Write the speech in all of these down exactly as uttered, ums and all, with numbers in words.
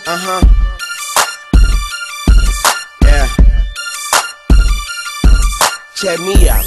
Uh-huh. Yeah. Check me out.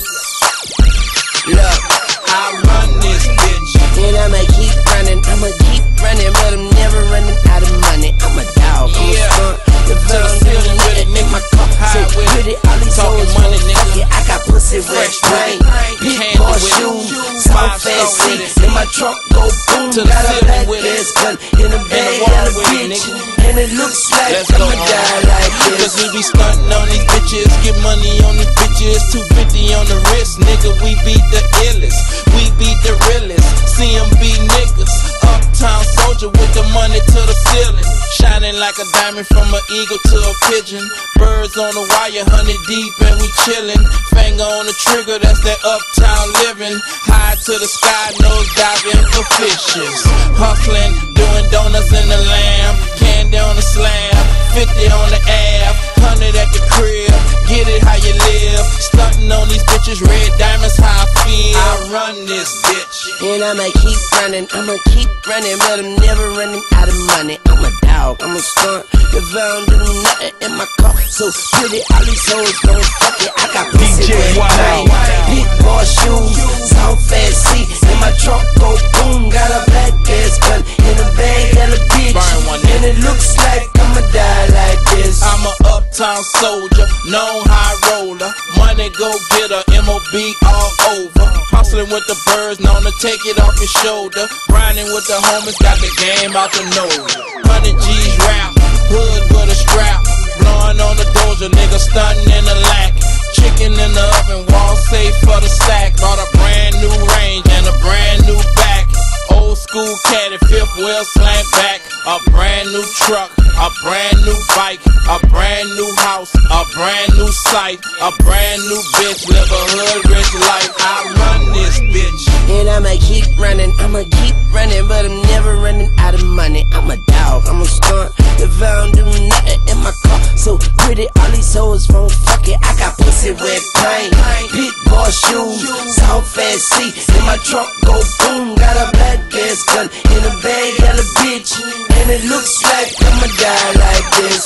Look, I run this bitch, and I'ma keep running. I'ma keep running, but I'm never running out of money. I'm a dog. I'm Yeah. a skunk. The To the villain ceiling doing with it, nothing in nigga. my car. High So with it. pretty, all these Talking hoes money, gon' nigga. fuck it. I got pussy with Fresh brain. with it. Big Candy bar with it. shoes, Five soft star ass with seat. it. In my trunk, go boom. To the Got a ceiling black with it. ass gun in the bag, wall got a with it, bitch. nigga. And it looks like Let's I'ma go home. die like this. Cause we be stuntin' on these bitches, get money on these bitches, two fifty on the wrist, nigga, we beat the illest, we beat the realist, C M B niggas, Uptown soldier with the money to the ceiling, shining like a diamond from an eagle to a pigeon, birds on the wire, honey deep and we chillin', finger on the trigger, that's that Uptown living, high to the sky, nose diving for fishes, hustlin', doing donuts in the lamb, candy on the slab, fifty on the ab, one hundred at the crib, get it how you live, stuntin' on these bitches, red diamonds how I feel, I run this bitch, and I'ma keep running, I'ma keep running, but I'm never running out of money. I'm a dog, I'm a skunk. If I don't do nothing in my car, so pretty, all these hoes gon' fuck it. I got pussy with brain, big bar shoes, soft ass seat. In my trunk, go boom, got a black ass gun in the bag, got a bitch, Burn one, and it looks like I'ma die like this. I'm a Uptown soldier, known high roller, money go getter, M O B all over. Hustlin' with the birds, known to take it off your shoulder. Grinding with the homies, got the game out the nose. Hundred G's rap, hood with a strap, blowing on the doja, nigga stuntin' in the lack. Chicken in the oven, wall safe for the stack. Bought a brand new range and a brand new back. Old school caddy, fifth wheel slant back. A brand new truck, a brand new bike, a brand new house, a brand new site, a brand new bitch, live a hood rich life. I run this bitch, and I'ma keep running, I'ma keep running, but I'm never running out of money. I'm a dog, I'm a skunk. If I don't do nothing in my car, so pretty, all these hoes won't fuck it. I got pussy with pain, big bar shoes, soft ass seat. In my trunk, go boom, got a black ass gun in the bag, got a bitch, and it looks like I'ma die like this.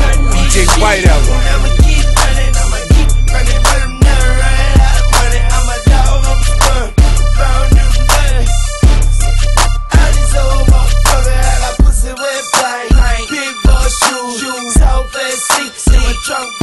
D J White out. I'ma keep running, I'ma keep running, but I'm never running out of money. I'm a dog, I'm a skunk. If I don't do nothing, all these old motherfuckers, I got pussy with pain, big bar shoes, soft ass seats. In my trunk,